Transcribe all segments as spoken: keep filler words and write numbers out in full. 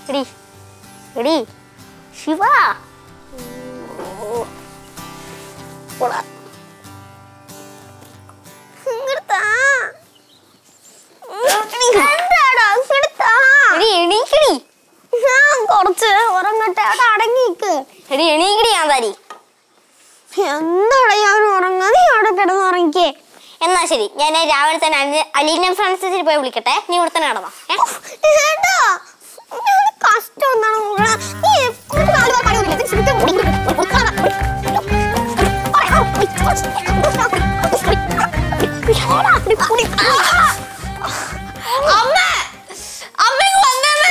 എടി എടി ശിവ കുറച്ച് ഉറങ്ങട്ടെ അവിടെ അടങ്ങിക്ക്. എടി എണീക്കടി ഞാൻ തരി. എന്താടാ ഞാൻ ഉറങ്ങാ, നീ അവിടെ കിടന്ന് ഉറങ്ങിക്കേ. എന്നാ ശരി, ഞാൻ രാവിലെ തന്നെ അലീന ഫ്രാൻസിസിൽ പോയി വിളിക്കട്ടെ. നീ ഇവിടെ തന്നെ നടന്നോ. കഷ്ടം എന്താണ് അമ്മ അമ്മ വന്നേ.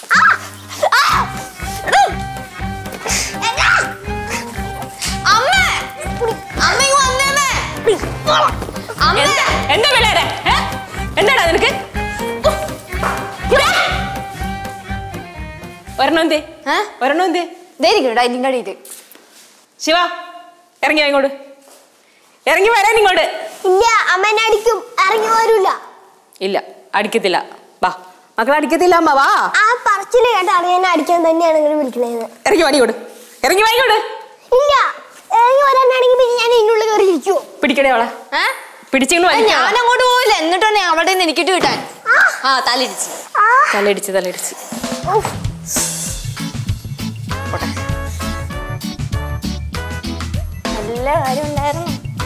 എന്താ പിള്ളേരെ, എന്താടാ നിനക്ക്? ഒരെണ്ണം എന്തേ ഒരെണ്ണം എന്തേ ഡൈനിങ് അടിയിട്ട്. ശിവ ഇറങ്ങി ഇങ്ങോട്ട്, ഇറങ്ങി വരാൻ ഇങ്ങോട്ട്. ഇല്ല അമ്മേനെ അടിക്കും, ഇറങ്ങി വരൂല. ഇല്ല അടിക്കത്തില്ല, വാ മക്കളെ അടിക്കത്തില്ല അമ്മ വാ. ആ പറച്ചില് കേട്ടാണ് ഞാൻ അടിക്കാൻ തന്നെയാണ് ഇങ്ങനെ വിളിക്കണത്. ഇറങ്ങി വാങ്ങിക്കോട്, ഇറങ്ങി വാങ്ങിക്കോട്. ഇല്ല ഇറങ്ങി വരാനാണെങ്കിൽ പിന്നെ ഞാൻ ഇതിനുള്ളിൽ കയറി ഇരിക്കുവോ? പിടിക്കണേ അവളെ, പിടിച്ചു. ഞാൻ അങ്ങോട്ട് പോവില്ല, എന്നിട്ടാണ് അവിടെ നിന്ന് എനിക്കിട്ട് കിട്ടാൻ. ആ തലയിടിച്ച് തലയിടിച്ച് തലയിടിച്ച് നല്ല കാര്യം ഉണ്ടായിരുന്നു.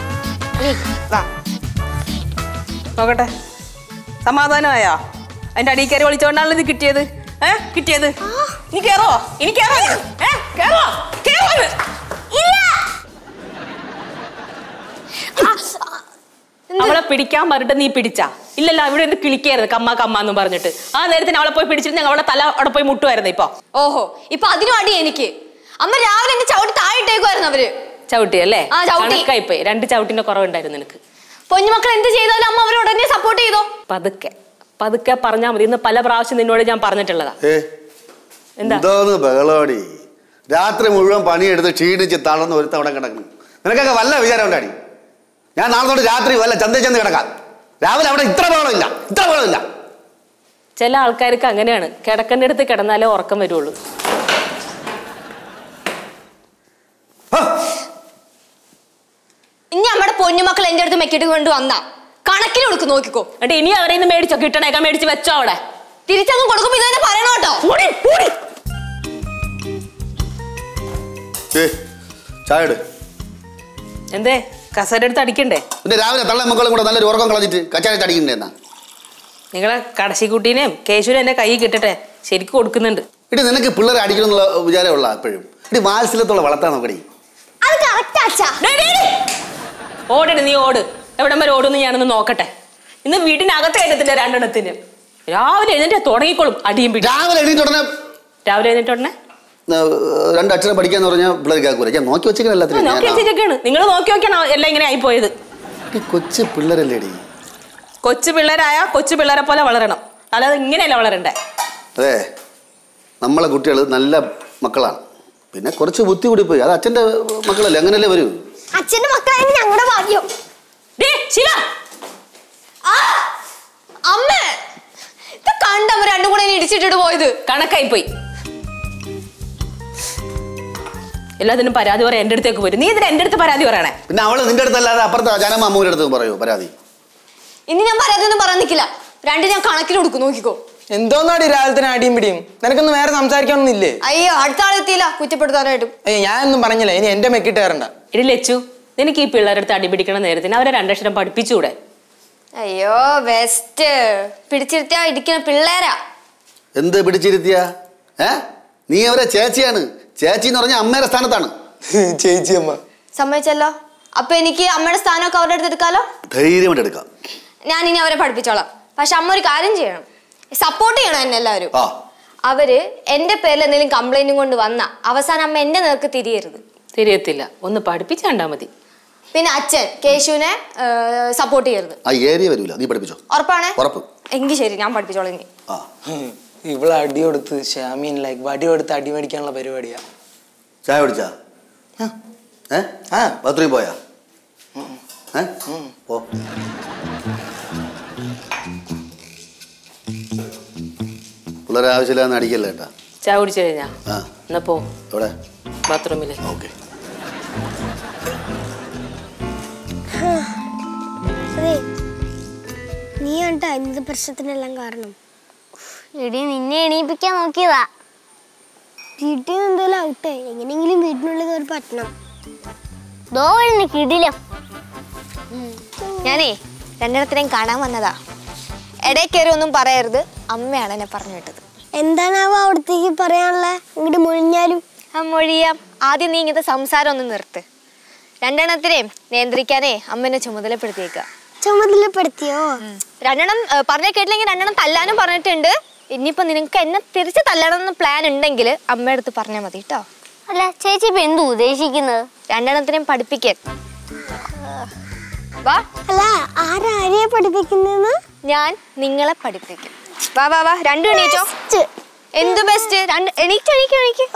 നോക്കട്ടെ, സമാധാനമായോ? അതിന്റെ അടിയിൽ കയറി വിളിച്ചോണ്ടാണല്ലോ ഇത് കിട്ടിയത്. ഏഹ് കിട്ടിയത്. നീ കേറോ? ഇനി കേറോ? ഏഹ് കേറോ? കേറോ? അവളെ പിടിക്കാൻ പറഞ്ഞിട്ട് നീ പിടിച്ചാ? ഇല്ലല്ലോ, ഇവിടെ നിന്ന് കിളിക്കായിരുന്നു കമ്മ കമ്മ എന്ന് പറഞ്ഞിട്ട്. ആ നേരത്തിന് അവളെ പോയി പിടിച്ചിട്ട് അവളെ തല അവിടെ പോയി മുട്ടുമായിരുന്നു. ഇപ്പൊ ഓഹോ, ഇപ്പൊ അതിനും അടി എനിക്ക്. അമ്മ രാവിലെ എന്നെ ചവിട്ടി താഴെട്ടേക്കുമായിരുന്നു അവര്. ചവിട്ടി അല്ലേ? ആ ചവിട്ടി. കണക്കായിപ്പോയി, രണ്ട് ചവിട്ടിന്റെ കുറവുണ്ടായിരുന്നു നിനക്ക്. പൊന്നുമക്കൾ എന്ത് ചെയ്താലും അമ്മ അവരെ ഉടനെ സപ്പോർട്ട് ചെയ്തോ. പതുക്കെ പതുക്കെ പറഞ്ഞാൽ മതി. ഇന്ന് പല പ്രാവശ്യം നിന്നോട് ഞാൻ പറഞ്ഞിട്ടുള്ളതാ. എന്താന്ന് ബഹളോടി? രാത്രി മുഴുവൻ പണിയെടുത്ത് ക്ഷീണിച്ച് തളർന്ന് ഒരുത്ത അവിടെ കിടക്കുന്നു. നിനക്കൊക്കെ വല്ല വിചാരം ഉണ്ടാടി? ഞാൻ നാളെ തൊട്ട് രാത്രി വല്ല ചന്തയിൽ ചെന്ന് കിടക്കാം. രാവിലെ അവിടെ ഇത്ര ബഹളമില്ല, ഇത്ര ബഹളമില്ല. ചില ആൾക്കാർക്ക് അങ്ങനെയാണ്, കിടക്കേണ്ട അടുത്ത് കിടന്നാലേ ഉറക്കം വരുള്ളൂ. ഇനി നമ്മുടെ പൊന്നുമക്കൾ എന്റെ അടുത്ത് മെക്കിട്ട് കൊണ്ട് വന്നാ കണക്കിന് കൊടുക്കും, നോക്കിക്കോ. എന്നിട്ട് ഇനി അവരെ നിന്ന് മേടിച്ചോ, കിട്ടണേക്കാ മേടിച്ച് വെച്ചോ അവിടെ. തിരിച്ചങ്ങ് കൊടുക്കുമ്പോ ഇത് തന്നെ പറയണോ കേട്ടോ. എന്തേ കസേര എടുത്ത് അടിക്കണ്ടേ? പിന്നെ രാവിലെ തള്ള മക്കളും കൂടെ നല്ലൊരു ഉറക്കം കളഞ്ഞിട്ട് കച്ചാരത്ത് അടിക്കണ്ടേ? എന്നാ നിങ്ങളെ കടശിക്കുട്ടീനെയും കേശുവിനെ എന്റെ കൈ കിട്ടട്ടെ, ശരിക്കും കൊടുക്കുന്നുണ്ട്. ഇടി നിനക്ക് പിള്ളേരെ അടിക്കണം എന്നുള്ള വിചാരമുള്ള എപ്പോഴും ഇടി വാത്സല്യത്തോളം വളർത്താൻ നോക്കടി. ഓടണ നീ ഓട്, എവിടം വരെ ഓടുന്നു ഞാനൊന്ന് നോക്കട്ടെ. ഇന്ന് വീട്ടിനകത്ത് കയറ്റത്തില്ല രണ്ടെണ്ണത്തിന്. രാവിലെ എഴുന്നേറ്റ് തുടങ്ങിക്കോളും അടിയും പിടി. രാവിലെ എഴുന്നേറ്റ് ഉടനെ രാവിലെ എഴുന്നേറ്റ് ഉടനെ രണ്ടക്ഷരം പഠിക്കാന്ന് പറഞ്ഞാൽ പിള്ളേർ കേൾക്കൂല. ഞാൻ നോക്കി വെച്ചേക്കാണ് എല്ലാത്തിനും. നോക്കി വെച്ചേക്കാണ്, നിങ്ങൾ നോക്കി നോക്കിയാണ് എല്ലാം ഇങ്ങനെ ആയി പോയത്. കൊച്ചു പിള്ളേരല്ലേടി? കൊച്ചു പിള്ളേരായ കൊച്ചു പിള്ളേരെ പോലെ വളരണം, അല്ലാതെ ഇങ്ങനെയല്ല വളരണ്ടേ. അതെ, നമ്മളെ കുട്ടികൾ നല്ല മക്കളാണ്, പിന്നെ കുറച്ച് ബുദ്ധി കൂടി പോയി. അത് അച്ഛൻ്റെ മക്കളല്ലേ, അങ്ങനെയല്ലേ വരൂ. അച്ഛന്റെ മക്കളായിരുന്നു ഞങ്ങളുടെ ഭാഗ്യം. അമ്മ ഇത് കണ്ടമ്മ രണ്ടും കൂടെ ഇടിച്ചിട്ടിട്ട് പോയത് കണക്കായി പോയി. എല്ലാത്തിനും പരാതി പറയാൻ എന്റെ അടുത്തേക്ക് വരും. നീ ഇതിന് എന്റെ അടുത്ത് പരാതി പറയണേ? പിന്നെ അവള് നിന്റെ അടുത്തല്ലാതെ അപ്പുറത്തെ ജനമ്മ അമ്മൂരുടെ അടുത്ത് പറയൂ പരാതി. ഇനി ഞാൻ പരാതിയൊന്നും പറയാൻ നിൽക്കില്ല, രണ്ടും ഞാൻ കണക്കിന് കൊടുക്കും, നോക്കിക്കോ. എന്തോന്നാടി രാവിലെ തന്നെ അടിയും പിടിയും? നിനക്കൊന്നും വേറെ സംസാരിക്കാനൊന്നുമില്ലേ? അയ്യോ, അടുത്ത ആളെത്തിയില്ല കുറ്റപ്പെടുത്താനായിട്ടും. അയ്യോ, ഞാനൊന്നും പറഞ്ഞില്ല, ഇനി എന്റെ മെക്കിട്ട് കയറണ്ട. ഇടി ലച്ചു, നിനക്ക് ഈ പിള്ളേരുടെ അടി പിടിക്കണ നേരത്തിന് അവരെ രണ്ടക്ഷരം പഠിപ്പിച്ചൂടെ? അയ്യോ ബെസ്റ്റ്, പിടിച്ചിരുത്തിയാ ഇരിക്കുന്ന പിള്ളേരാ. എന്ത് പിടിച്ചിരുത്തിയ? ഏ നീ അവരെ ചേച്ചിയാണ്. ചേച്ചി എന്ന് പറഞ്ഞാൽ അമ്മയുടെ സ്ഥാനത്താണ്. ചേച്ചി അമ്മ സമ്മതിച്ചല്ലോ. അപ്പൊ എനിക്ക് അമ്മയുടെ സ്ഥാനമൊക്കെ അവരുടെ അടുത്ത് എടുക്കാലോ? ധൈര്യമായിട്ട് എടുക്കാം. ഞാൻ ഇനി അവരെ പഠിപ്പിച്ചോളാം. പക്ഷെ അമ്മ ഒരു കാര്യം ചെയ്യണം, സപ്പോർട്ട് ചെയ്യണം എന്നെ എല്ലാവരും. അവര് എന്റെ പേരിൽ എന്തെങ്കിലും കംപ്ലൈന്റും കൊണ്ട് വന്ന അവസാനം അമ്മ എന്റെ നേർക്ക് തിരിയരുത്. തിരിയത്തില്ല, ഒന്ന് പഠിപ്പിച്ചു കണ്ടാ മതി. പിന്നെ അച്ഛൻ കേശുവിനെ സപ്പോർട്ട് ചെയ്യരുത്. ആ ഏരിയ വരൂല, നീ പഠിപ്പിച്ചോ. ഉറപ്പാണ്? ഉറപ്പ്. എങ്കിൽ ശരി, ഞാൻ പഠിപ്പിച്ചോളാം. ഇനി ഇവിടെ അടി കൊടുത്ത് ഷാമീൻ ലൈക്ക് വടി കൊടുത്ത് അടി മേടിക്കാനുള്ള പരിപാടിയാ. ചായ കുടിച്ചാ? ഏ ആ ബാത്റൂമിൽ പോയാ? ഏ പോ. പിള്ളേരെ ആവശ്യമില്ലാന്ന് അടിക്കല്ലേ കേട്ടാ. ചായ കുടിച്ചു കഴിഞ്ഞാ എന്നാ പോ എവിടെ ബാത്റൂമില്. ഓക്കെ. നീ കണ്ടാ എന്ത് പ്രശ്നത്തിനെല്ലാം കാരണം? എടി നിന്നെ എണീപ്പിക്കാൻ നോക്കിയതാ. വീട്ടിൽ നിന്ന് എന്തായാലും ആവട്ടെ, എങ്ങനെയെങ്കിലും വീട്ടിനുള്ളിൽ കയറി പറ്റണം. ദോ എന്നെ കിടിലം. ഞാനേ രണ്ടെണ്ണത്തിനെയും കാണാൻ വന്നതാ. ഇടയിൽ കയറി ഒന്നും പറയരുത്, അമ്മയാണ് എന്നെ പറഞ്ഞു വിട്ടത്. എന്താണാവോ അവിടത്തേക്ക് പറയാനുള്ള? ഇങ്ങോട്ട് മുഴിഞ്ഞാലും ആ മൊഴിയാം. ആദ്യം നീ ഇങ്ങനത്തെ സംസാരം ഒന്ന് നിർത്ത്. രണ്ടെണ്ണത്തിനെയും നിയന്ത്രിക്കാനേ അമ്മേനെ ചുമതലപ്പെടുത്തിയേക്ക. ചുമതലപ്പെടുത്തിയോ? രണ്ടെണ്ണം പറഞ്ഞ കേട്ടില്ലെങ്കിൽ രണ്ടെണ്ണം തല്ലാനും പറഞ്ഞിട്ടുണ്ട്. ഇനിയിപ്പോ നിനക്ക് എന്നെ തിരിച്ച് തല്ലണം എന്ന് പ്ലാൻ ഉണ്ടെങ്കിൽ അമ്മയുടെ അടുത്ത് പറഞ്ഞാൽ മതി കേട്ടോ. അല്ല ചേച്ചി ഇപ്പൊ എന്തു ഉദ്ദേശിക്കുന്നത്? രണ്ടെണ്ണത്തിനെയും പഠിപ്പിക്കാൻ വാ. അല്ല, ആരാരെയാ പഠിപ്പിക്കുന്നതെന്ന്? ഞാൻ നിങ്ങളെ പഠിപ്പിക്കും. വാ വാ വാ, രണ്ടും എണീറ്റോ. എന്ത് ബെസ്റ്റ്? രണ്ട് എണീറ്റ് എണീക്ക് എണീക്ക്.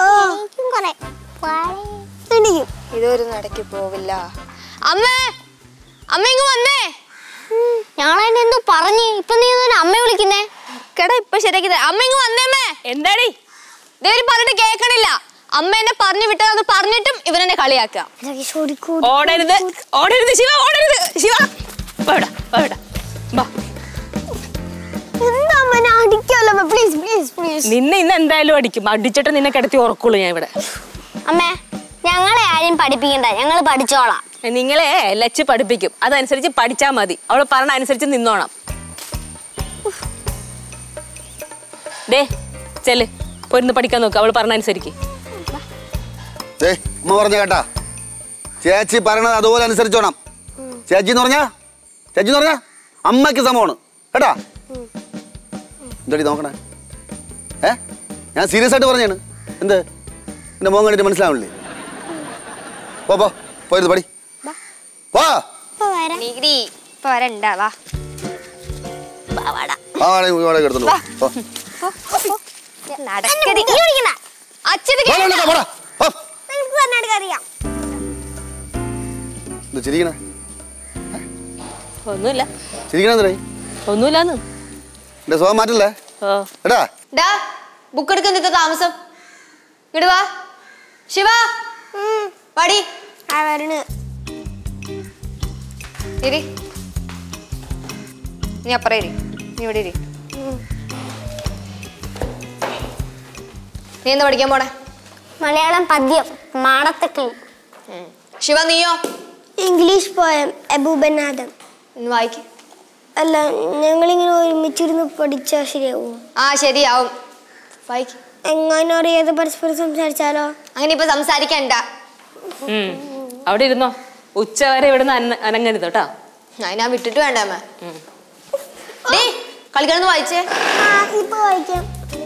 ഇതൊരു നടക്കി പോവില്ല. അമ്മേ അമ്മ ഇങ്ങ് വന്നേ. ഞങ്ങളെന്നെ എന്തോ പറഞ്ഞു. ഇപ്പൊ നീ അമ്മ വിളിക്കുന്നേ? കേടാ ഇപ്പൊ ശരിയാക്കി. അമ്മ ഇങ്ങ് വന്നേമ്മേ. എന്താടി ഇതേവര് പറഞ്ഞിട്ട് കേൾക്കണില്ല. അമ്മ എന്നെ പറഞ്ഞു വിട്ടത് പറഞ്ഞിട്ടും ഇവനെന്നെ കളിയാക്കുക. ഓടരുത് ഓടരുത് ശിവ, ഓടരുത് ശിവ. നിന്നെ ഇന്ന് എന്തായാലും അടിക്കും. അടിച്ചിട്ട് നിന്നെ കിടത്തി ഉറക്കുള്ളൂ ഞാൻ ഇവിടെ. അമ്മേ ഞങ്ങളെ ആരും പഠിപ്പിക്കണ്ട, ഞങ്ങൾ പഠിച്ചോളാം. നിങ്ങളെ ലച്ച് പഠിപ്പിക്കും, അതനുസരിച്ച് പഠിച്ചാ മതി. അവള് പറഞ്ഞ അനുസരിച്ച് നിന്നോണം. ഡേ ചെല് പോയിരുന്ന് പഠിക്കാൻ നോക്ക്. അവള് പറഞ്ഞ അനുസരിക്ക്. അമ്മ പറഞ്ഞ കേട്ടാ, ചേച്ചി പറയണത് അതുപോലെ അനുസരിച്ചോണം. ചേച്ചി എന്ന് പറഞ്ഞാ ചേച്ചി എന്ന് പറഞ്ഞാ അമ്മയ്ക്ക് സമമാണ് കേട്ടാ. എന്തടി നോക്കണേ? ഏ ഞാൻ സീരിയസ് ആയിട്ട് പറഞ്ഞാണ്. എന്ത് എന്റെ മോൻ കണ്ടിട്ട് മനസ്സിലാവില്ലേ? പോ പോ പോയിരുന്നു പടി. വാ ഒന്നുമില്ല ചിരിക്കണേ ഒന്നുമില്ലാന്ന്. എന്റെ സ്വഭാവം മാറ്റല്ലേ എടാ. ബുക്ക് എടുക്കാൻ നിൽക്ക താമസം. ഇങ്ങട് വാ ശിവ. പടി ഇരി. നീ അപ്പറേ ഇരി. നീ ഇവിടെ ഇരി. നീ എന്താ പഠിക്കാൻ പോണേ? മലയാളം പദ്യം മാടത്തക്കിളി. ശിവ നീയോ? ഇംഗ്ലീഷ് പോയം അബൂബനാദം. ഇന്ന് വായിക്ക്. അല്ല, ഞങ്ങളിങ്ങനെ ഒരുമിച്ചിരുന്ന് പഠിച്ചാൽ ശരിയാവും? ആ ശരിയാവും. വായിക്ക്. എങ്ങനെ അറിയാതെ പരസ്പരം സംസാരിച്ചാലോ? അങ്ങനെ ഇപ്പൊ സംസാരിക്കണ്ട. അവിടെ ഇരുന്നോ. ഉച്ച വരെ ഇവിടുന്ന് അനങ്ങരുത് കേട്ടോ. ഞാൻ വിട്ടിട്ട് വേണ്ട അമ്മ. കളിക്കണമെന്ന് വായിച്ചേ. ഇപ്പൊ വായിക്കാം.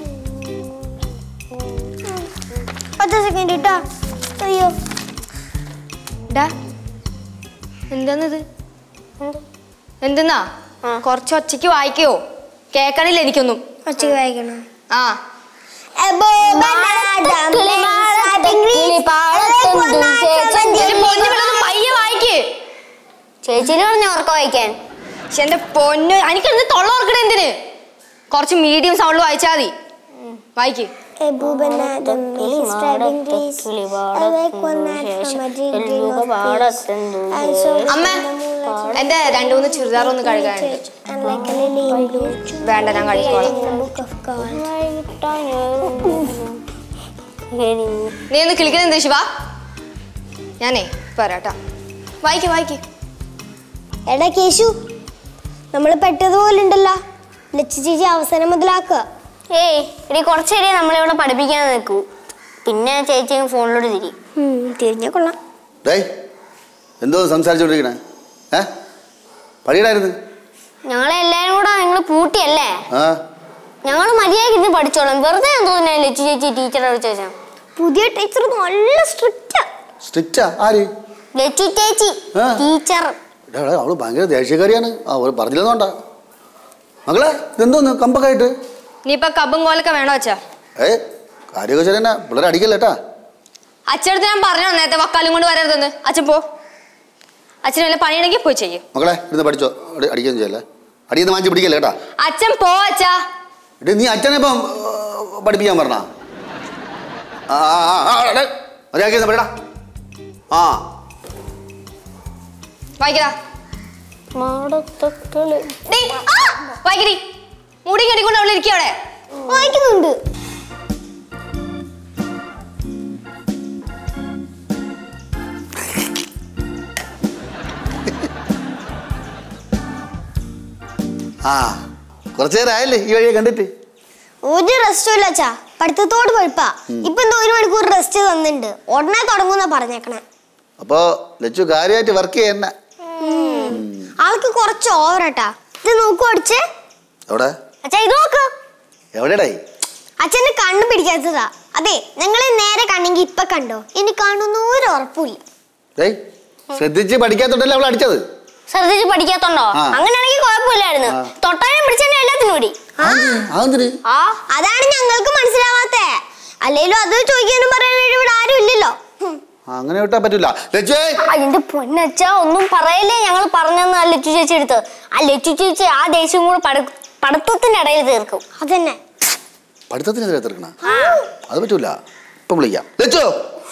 പത്ത് സെക്കൻഡ് കേട്ടോ. അയ്യോ എന്താന്നത്? എന്തെന്നാ? കൊറച്ച് ഒച്ചയ്ക്ക് വായിക്കോ? കേക്കണില്ല എനിക്കൊന്നും. ഒച്ചയ്ക്ക് വായിക്കണം. ആ പയ്യെ വായിക്ക്. ചേച്ചിന് പറഞ്ഞ ഓർക്ക വായിക്കാൻ. പക്ഷെ എന്റെ പൊന്ന് എനിക്ക് എന്ത് തൊള്ള ഓർക്കണ എന്തിന്? കുറച്ച് മീഡിയം സൗണ്ടിൽ വായിച്ചാ മതി. വായിക്ക്. അമ്മ എന്റെ രണ്ടു മൂന്ന് ചുരിദാർ ഒന്ന് കഴുകാനുണ്ട്. വേണ്ട ഞാൻ കഴിക്കോളാം. നീ ഒന്ന് കിളിക്കുന്നത് എന്ത് ശിവ? ഞാനേ പറയാട്ടാ. വായിക്ക് വായിക്ക്. എടാ കേശു, നമ്മള് പെട്ടതുപോലെ ഉണ്ടല്ലോ. ലച്ചു ചേച്ചി അവസാനം മുതലാക്കുക. ഏയ് ഇനി കുറച്ചേരെ നമ്മളിവിടെ പഠിപ്പിക്കാൻ നിൽക്കൂ. പിന്നെ ചേച്ചി ഫോണിലോട്ട് തിരിയും. തിരിഞ്ഞാ കൊള്ളാം. എന്തോ സംസാരിച്ചോണ്ടിരിക്കണേ? ഏ പടിയിടായിരുന്നു. ഞങ്ങളെ എല്ലാരും കൂടെ നിങ്ങൾ പൂട്ടിയല്ലേ? ഞങ്ങൾ മര്യാദയ്ക്ക് ഇരുന്ന് പഠിച്ചോളാം. വെറുതെ തോന്നുന്നേ ലച്ചു ചേച്ചി ടീച്ചറെ ചോദിച്ചാൽ. പുതിയ ടീച്ചർ നല്ല സ്ട്രിക്റ്റാ. സ്ട്രിക്റ്റാ? ആര്? ലച്ചു ചേച്ചി ടീച്ചർ. അവള് ഭയങ്കര ദേഷ്യക്കാരിയാണ്. അവള് പറഞ്ഞില്ലെന്നോണ്ടാ. മകളെ ഇതെന്തോന്ന് കമ്പൊക്കെ നീയിപ്പൊ കബും കോലൊക്കെ വേണോ അച്ഛാ? ഏ കാര്യമൊക്കെ ശരി തന്നെ. പിള്ളേരെ അടിക്കല്ലേട്ടാ. അച്ഛനടുത്ത് ഞാൻ പറഞ്ഞോ നേരത്തെ വക്കാലും കൊണ്ട് വരരുതെന്ന്. അച്ഛൻ പോ. അച്ഛന് വല്ല പണിയാണെങ്കിൽ പോയി ചെയ്യും. മകളെ ഇരുന്ന് പഠിച്ചോ. അടിക്കൊന്നും ചെയ്യല്ലേ. അടിയൊന്ന് മാറ്റി പിടിക്കല്ലേ കേട്ടാ. അച്ഛൻ പോ അച്ഛാ. നീ അച്ഛനെ ഇപ്പം പഠിപ്പിക്കാൻ പറഞ്ഞ ആ മര്യാദ പറയടാ. ആ വായിക്കടാ. വായിക്കടി. മുടി കെട്ടിക്കൊണ്ട് അവളെ ഇരിക്കുക അവിടെ. വായിക്കുന്നുണ്ട്. ആ കുറച്ചു നേരം ആയല്ലേ ഈ വഴിയെ കണ്ടിട്ട്? ഒരു റെസ്റ്റും ഇല്ല അച്ഛാ, പഠിത്തത്തോട് പഴുപ്പാ. ഇപ്പൊ എന്തോ ഒരു മണിക്കൂർ റെസ്റ്റ് തന്നിട്ടുണ്ട്, ഉടനെ തുടങ്ങുന്ന പറഞ്ഞേക്കണേ. അപ്പൊ ലച്ചു കാര്യമായിട്ട് വർക്ക് ചെയ്യണ്ട. ആൾക്ക് കുറച്ച് ഓവറാട്ടാ. ഇത് നോക്കൂ അടിച്ചേ. എവിടെ അച്ഛാ ഇത് നോക്ക്. എവിടെയാ? അച്ഛന്റെ കണ്ണു പിടിക്കാത്തതാ. അതെ, ഞങ്ങളെ നേരെ കണ്ണെങ്കി ഇപ്പൊ കണ്ടോ, ഇനി കാണുന്ന ഒരു ഉറപ്പില്ല. ശ്രദ്ധിച്ച് പഠിക്കാത്തോണ്ടല്ലേ അവൾ അടിച്ചത്. ശ്രദ്ധിച്ച് പഠിക്കാത്തോണ്ടോ? അങ്ങനെയാണെങ്കിൽ കുഴപ്പമില്ലായിരുന്നു. തൊട്ടാനും പിടിച്ചാലും എല്ലാത്തിനും കൂടി. ആ അതാണ് ഞങ്ങൾക്ക് മനസ്സിലാവാത്തേ. അല്ലേലും അത് ചോദിക്കാനും പറയാനും ഇവിടെ ആരും ഇല്ലല്ലോ. അങ്ങനെ വിട്ടാ പറ്റൂല. അതിന്റെ പൊന്നച്ച ഒന്നും പറയല്ലേ. ഞങ്ങൾ പറഞ്ഞെന്ന് ആ ലച്ചു ചേച്ചി എടുത്ത്. ആ ലച്ചു ചേച്ചി ആ ദേഷ്യം കൂടെ പഠിത്തത്തിന്റെ ഇടയിൽ തീർക്കും. അതന്നെ പഠിത്തത്തിനെതിരെ തീർക്കണ അത് പറ്റൂല. ഇപ്പൊ വിളിക്കാം. ലച്ചു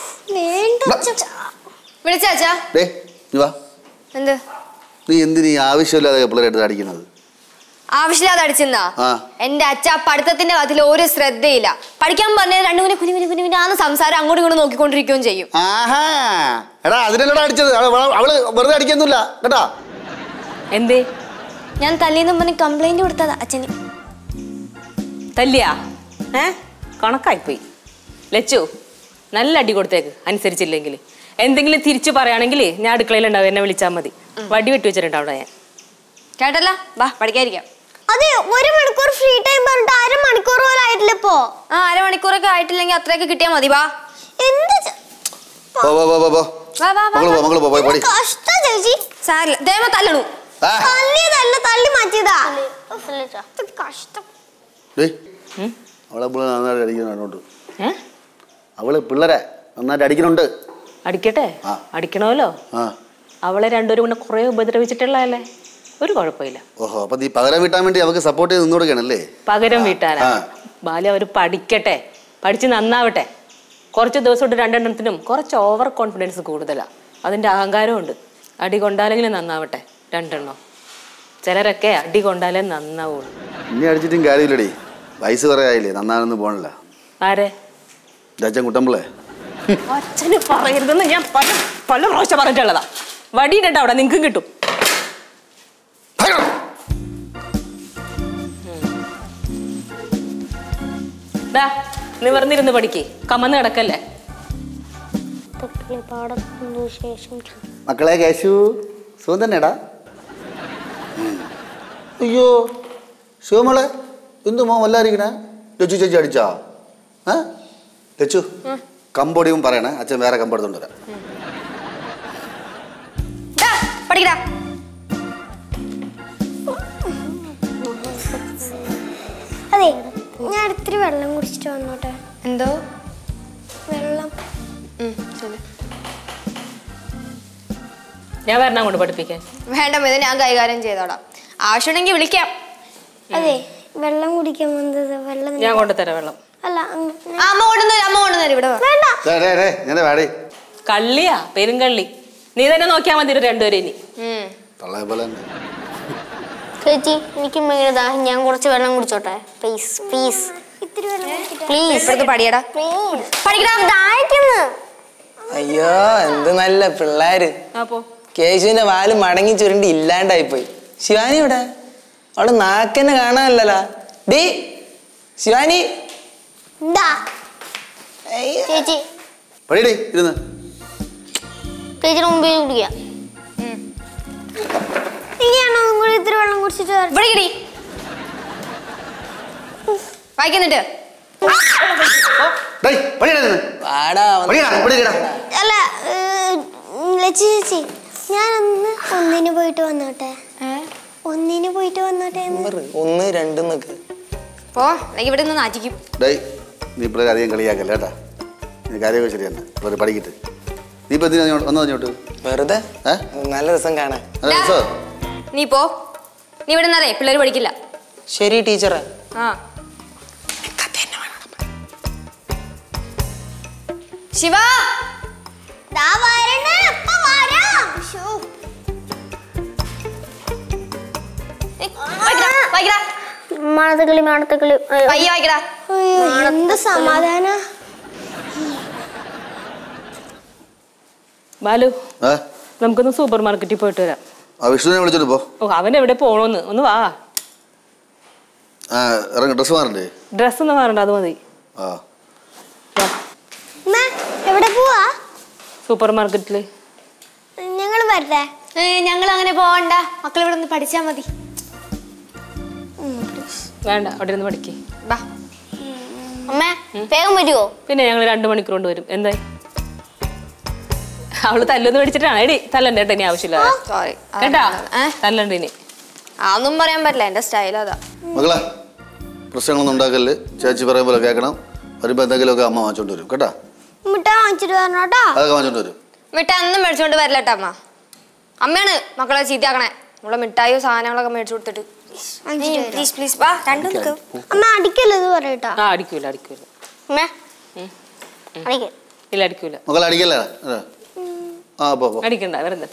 വിളിച്ചാച്ചാ. എന്ത് നീ എന്തിനീ ആവശ്യമില്ലാതെ പിള്ളേരായിട്ട് അടിക്കുന്നത്? ആവശ്യമില്ലാതെ അടിച്ചെന്നാ? എന്റെ അച്ഛ പഠിത്തത്തിന്റെ കാര്യത്തിൽ ഒരു ശ്രദ്ധയില്ല. പഠിക്കാൻ പറഞ്ഞത് രണ്ടു കുഞ്ഞു കുഞ്ഞു കുഞ്ഞു കുഞ്ഞാന്ന് സംസാരം അങ്ങോട്ടും ഇങ്ങോട്ടും നോക്കിക്കൊണ്ടിരിക്കുകയും ചെയ്യും. എടാ അതിനല്ലോടാ അടിച്ചത്. അവള് വെറുതെ അടിക്കൊന്നുമില്ല കേട്ടാ. എന്തേ? ഞാൻ തല്ലിന്ന് പറഞ്ഞ് കംപ്ലൈന്റ് കൊടുത്തതാ അച്ഛന്. തല്ലിയാ? ഏ കണക്കായിപ്പോയി. ലച്ചു നല്ല അടി കൊടുത്തേക്ക്. അനുസരിച്ചില്ലെങ്കിൽ എന്തെങ്കിലും തിരിച്ചു പറയുകയാണെങ്കിൽ ഞാൻ അടുക്കളയിലുണ്ടാവും, എന്നെ വിളിച്ചാൽ മതി. വടി വെട്ടി വെച്ചിട്ടുണ്ടാവും ഞാൻ. കേട്ടല്ല, വാ പഠിക്കാതിരിക്കാം. അതെ, ഒരു മണിക്കൂർ ഫ്രീ ടൈം പറഞ്ഞിട്ട് അരമണിക്കൂർ പോലും ആയിട്ടില്ല ഇപ്പോ. ആ അരമണിക്കൂറൊക്കെ ആയിട്ടില്ലെങ്കിൽ അത്രയൊക്കെ കിട്ടിയാ മതി. വാ എന്ത് കഷ്ടം ചേച്ചി. സാരില്ല, ദേവ തല്ലണു. തല്ലിയതല്ല, തള്ളി മാറ്റിയതാ. കഷ്ടം. അവളെ നന്നായിട്ട് അടിക്കുന്നുണ്ട്. അവള് പിള്ളേരെ നന്നായിട്ട് അടിക്കുന്നുണ്ട്. അടിക്കട്ടെ, അടിക്കണമല്ലോ. അവളെ രണ്ടുപേരും കൂടെ കുറെ ഉപദ്രവിച്ചിട്ടുള്ളതല്ലേ, ഒരു കുഴപ്പമില്ല. ഓഹോ, അപ്പൊ നീ പകരം വീട്ടാൻ വേണ്ടി അവർക്ക് സപ്പോർട്ട് ചെയ്ത് നിന്നോടുകയാണല്ലേ? പകരം വീട്ടാനാ? ബാല്യ അവർ പഠിക്കട്ടെ, പഠിച്ച് നന്നാവട്ടെ. കുറച്ച് ദിവസം കൊണ്ട് രണ്ടെണ്ണത്തിനും കുറച്ച് ഓവർ കോൺഫിഡൻസ് കൂടുതലാ. അതിന്റെ അഹങ്കാരമുണ്ട്. അടി കൊണ്ടാലെങ്കിലും നന്നാവട്ടെ രണ്ടെണ്ണം. ചിലരൊക്കെ അടി കൊണ്ടാലേ നന്നാവുള്ളൂ. ഇനി അടിച്ചിട്ടും കാര്യമില്ലടി, വയസ്സ് കുറെ ആയില്ലേ, നന്നാനൊന്നും പോകണില്ല. ആരെ? അച്ഛൻ കുട്ടമ്പിള്ളേ. അച്ഛന് പറയരുതെന്ന് ഞാൻ പല പല പ്രാവശ്യം പറഞ്ഞിട്ടുള്ളതാ. വടിയിട്ടോ അവിടെ നിങ്ങൾക്കും കിട്ടും. നിവർന്നിരുന്ന് പഠിക്കേ, കമന്ന് കിടക്കല്ലേ. മക്കളെ കേശു സുഖം തന്നെടാ. അയ്യോ ശിവമോളെ, എന്തു മോ വല്ലാതിരിക്കണേ? ലച്ചു ചേച്ചി അടിച്ചാ? ഏ ലച്ചു കമ്പൊടിയും പറയണേ, അച്ഛൻ വേറെ കമ്പെടുത്തോണ്ട് വരാം. അതെ, ഞാൻ ഇത്തിരി വെള്ളം കുടിച്ചിട്ട് വന്നോട്ടെ. എന്തോ വെള്ളം? ഞാൻ വരണം കൊണ്ട് പഠിപ്പിക്കാൻ. വേണ്ട, ഇത് ഞാൻ കൈകാര്യം ചെയ്തോളാം. ആവശ്യമുണ്ടെങ്കിൽ വിളിക്കാം. അതെ, വെള്ളം കുടിക്കാൻ വന്നത്. വെള്ളം ഞാൻ കൊണ്ടുതരാം വെള്ളം. അല്ല, അമ്മ കൊണ്ടുവന്നേരം അമ്മ കൊണ്ടുവന്നേരം ഇവിടെ വേണ്ട. കള്ളിയാ, പെരുങ്കള്ളി. നീ തന്നെ നോക്കിയാൽ മതി രണ്ടുപേരും. ഇനി ചേച്ചി എനിക്ക് ഞാൻ കുറച്ച് വെള്ളം കുടിച്ചോട്ടെ പ്ലീസ് പ്ലീസ് പ്ലീസ്. പഠിയടാ. അയ്യോ എന്ത് നല്ല പിള്ളേര്. കേശുവിന്റെ വാല് മടങ്ങി ചുരുണ്ടി ഇല്ലാണ്ടായി പോയി. ശിവാനി ഇവിടെ? അവള് നാക്കന്നെ കാണാനല്ലല്ലോ. ഡി ശിവാനി, ചേച്ചി ഇരുന്ന് ചേച്ചിയുടെ മുമ്പിൽ കുടിക്കാം. ഇത്തിരി വെള്ളം കുടിച്ചിട്ട് വായിക്കുന്നുണ്ട്. അല്ല ലച്ചു ചേച്ചി, ഞാനൊന്ന് ഒന്നിന് പോയിട്ട് വന്നോട്ടെ. ഒന്നിന് പോയിട്ട് വന്നോട്ടെ. ഒന്ന് രണ്ടെന്നൊക്കെ പോ, ഇവിടെ നിന്ന് നാറ്റിക്കും. നീ ഇപ്പോഴേ അധികം കളിയാക്കല്ലേ കേട്ടാ. നീ കാര്യമൊക്കെ ശരി തന്നെ, വെറുതെ പഠിക്കിട്ട്. നീ ഇപ്പൊ വന്നു പറഞ്ഞോട്ട് വെറുതെ നല്ല രസം കാണാൻ. നീ പോ, നീ ഇവിടെ നിന്നേ പിള്ളേർ പഠിക്കില്ല. ശരി ടീച്ചറെ. ആ ശിവ ദാ വരണേ, ഇപ്പൊ വരാം. ശോ. മാണത്തക്കിളി മാണത്തക്കിളി പയ്യ വായിക്കടാ. അയ്യോ, എന്ത് സമാധാന. ബാലു നമുക്കൊന്ന് സൂപ്പർ മാർക്കറ്റിൽ പോയിട്ട് വരാം. വിഷ്ണുവിനെ വിളിച്ചോണ്ട് പോ. ഓ അവൻ എവിടെ പോണോന്ന് ഒന്ന് വാ. ഇറങ്ങി ഡ്രസ് മാറണ്ടേ? ഡ്രസ് ഒന്നും മാറണ്ട, അത് മതി. എവിടെ പോവാ? സൂപ്പർ മാർക്കറ്റില്. ഞങ്ങൾ വരട്ടെ? ഞങ്ങൾ അങ്ങനെ പോവണ്ട, മക്കൾ ഇവിടെ നിന്ന് പഠിച്ചാ മതി. വേണ്ട, അവിടെ ഇരുന്ന് പഠിക്കേ. അമ്മേ വേഗം വരുവോ? പിന്നെ ഞങ്ങൾ രണ്ടു മണിക്കൂർ കൊണ്ട് വരും. എന്തായി? അവള് തല്ലൊന്ന് മേടിച്ചിട്ടാണ്. എടി തല്ലണ്ട കേട്ടോ, ഇനി ആവശ്യമില്ല കേട്ടാ. തല്ലണ്ട ഇനി. അതൊന്നും പറയാൻ പറ്റില്ല, എന്റെ സ്റ്റൈൽ അതാ. മകളെ പ്രശ്നങ്ങളൊന്നും ഉണ്ടാക്കല്ലേ. ചേച്ചി പറയും പോലെ കേൾക്കണം. വരുമ്പോ എന്തെങ്കിലുമൊക്കെ അമ്മ വാങ്ങിച്ചോണ്ട് വരും കേട്ടാ. മിഠായി വാങ്ങിച്ചിട്ട് വരണോട്ടോ. അതൊക്കെ വാങ്ങിച്ചോണ്ട് വരും. മിഠായി ഒന്നും മേടിച്ചോണ്ട് വരില്ലട്ടോ അമ്മ. അമ്മയാണ് മക്കളെ ചീത്തയാക്കണേ. നമ്മളെ മിഠായിയോ സാധനങ്ങളൊക്കെ മേടിച്ചു കൊടുത്തിട്ട്. പ്ലീസ് പ്ലീസ് വാ, രണ്ടും നിൽക്കും. അമ്മ അടിക്കല്ലെന്ന് പറയട്ടാ. ആ അടിക്കൂല അടിക്കൂല. ഇല്ല അടിക്കൂല. മകളെ അടിക്കല്ലേ? അടിക്കണ്ട, വെറുതെ.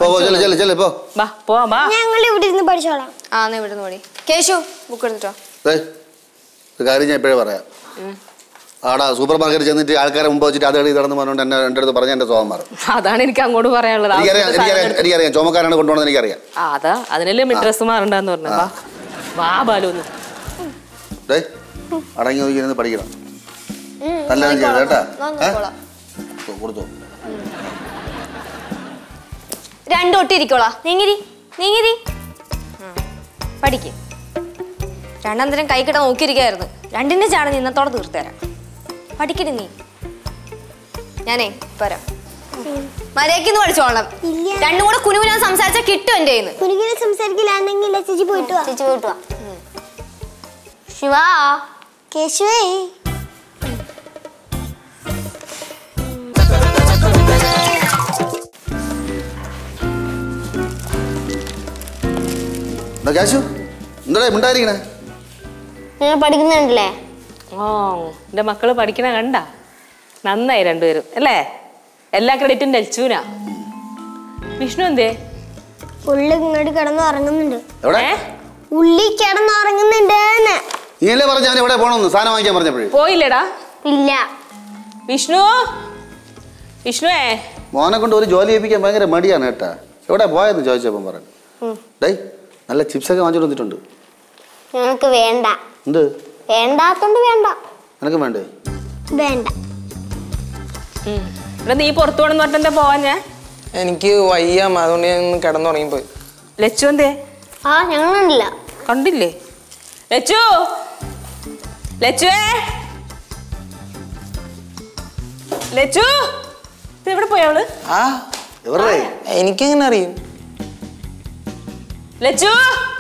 ഞങ്ങൾ ഇവിടെ ഇരുന്ന് പഠിച്ചോളാം. ആ എന്നാ ഇവിടെ നിന്ന് പടി. കേശു ബുക്ക് എടുത്തിട്ടോ. ഒരു കാര്യം ഞാൻ ഇപ്പോഴേ പറയാം. ആടാ സൂപ്പർ മാർക്കറ്റിൽ ചെന്നിട്ട് ആൾക്കാരെ മുമ്പ് വെച്ചിട്ട് അത് എഴുതി നടന്ന് പറഞ്ഞുകൊണ്ട് എന്നെ എൻ്റെ അടുത്ത് പറഞ്ഞ എന്റെ സ്വഭാവം മാറും. അതാണ് എനിക്ക് അങ്ങോട്ട് പറയാനുള്ളത്. എനിക്കറിയാം ചുമക്കാരാണ് കൊണ്ടുപോകുന്നത് എനിക്കറിയാം. അതാ അതിനല്ലേ ഡ്രസ് മാറണ്ടെന്ന് പറഞ്ഞു. വാ ബാലു അടങ്ങി നോക്കി പഠിക്കണം. നല്ലതാണ് ചെയ്തത് കേട്ടാ. കൊടുത്തു രണ്ടു ഒട്ടിരിക്കോളാ. നീങ്ങിരി നീങ്ങിരി പഠിക്ക്. രണ്ടാന്തരം കൈ കിട്ടാൻ നോക്കിയിരിക്കായിരുന്നു. രണ്ടിന്റെ ചാണ് ഇന്നത്തോടെ തീർത്തുതരാം. പഠിക്കരുത് നീ. ഞാനേ വരാം. മര്യാദയ്ക്ക് പഠിച്ചോളാം. രണ്ടും കൂടെ കുനുകുനാ സംസാരിച്ചാൽ കിട്ടും എന്റെ കയ്യിൽ നിന്ന്. കുനുകുനെ സംസാരിക്കില്ലാണെങ്കിൽ ചേച്ചി പോയിട്ട് വാ. ചേച്ചി പോയിട്ട് വാ. ശിവ കേശുവേ എന്താ മിണ്ടായിരിക്കണേ? നിങ്ങൾ പഠിക്കുന്നുണ്ടല്ലേ? ഓ എന്റെ മക്കള് പഠിക്കണ കണ്ട നന്നായി രണ്ടുപേരും അല്ലേ? എല്ലാ ക്രെഡിറ്റും ലച്ചുനാ. വിഷ്ണു എന്തേ? ഉള്ളി ഇങ്ങോട്ട് കിടന്ന് ഉറങ്ങുന്നുണ്ട്. ഉള്ളി കിടന്ന് ഉറങ്ങുന്നുണ്ട്. നീയല്ലേ പറഞ്ഞ എവിടെ പോണെന്ന് സാധനം വാങ്ങിക്കാൻ പറഞ്ഞപ്പോഴേ പോയില്ലേടാ? ഇല്ല. വിഷ്ണു വിഷ്ണുവേ മോനെ കൊണ്ട് ഒരു ജോലി ചെയ്യിപ്പിക്കാൻ ഭയങ്കര മടിയാണ് കേട്ടാ. എവിടെ പോയെന്ന് ചോദിച്ചപ്പം പറഞ്ഞു. ഡേ നല്ല ചിപ്സ് ഒക്കെ വാങ്ങിച്ചു വന്നിട്ടുണ്ട്. ഞങ്ങൾക്ക് വേണ്ട. എന്ത് വേണ്ടാത്തോണ്ട് വേണ്ട. നിനക്ക് വേണ്ടേ? വേണ്ട. നീ പുറത്തു പോണെന്ന് പറഞ്ഞെന്താ പോവാൻ? ഞാൻ എനിക്ക് വയ്യ, അതുകൊണ്ട് ഞാൻ കിടന്നുറങ്ങിപ്പോയി. ലച്ചു എന്തേ? ആ ഞങ്ങൾ കണ്ടില്ല. കണ്ടില്ലേ? ലച്ചു ലച്ചുവേ ലച്ചു എവിടെ പോയവള്? ആ എനിക്കെങ്ങനെ അറിയും? ലച്ചു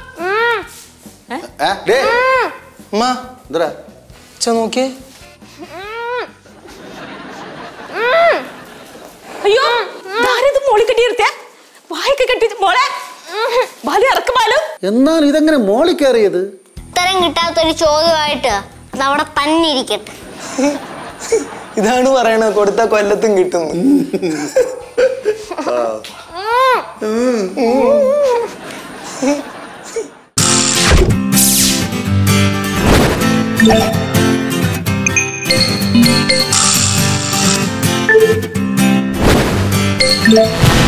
നോക്കിയേ. അയ്യോ മോളി കെട്ടിയിരുത്തേ വായൊക്കെ കെട്ടി മോളെ ബാലു ഇറക്ക് ബാലു. എന്നാൽ ഇതെങ്ങനെ മോളി കയറിയത്? ഉത്തരം കിട്ടാത്തൊരു ചോദ്യമായിട്ട് അത് അവിടെ തന്നെ ഇരിക്കട്ടെ. ഇതാണ് പറയണത്, കൊടുത്ത കൊല്ലത്തും കിട്ടുന്നു. Yeah.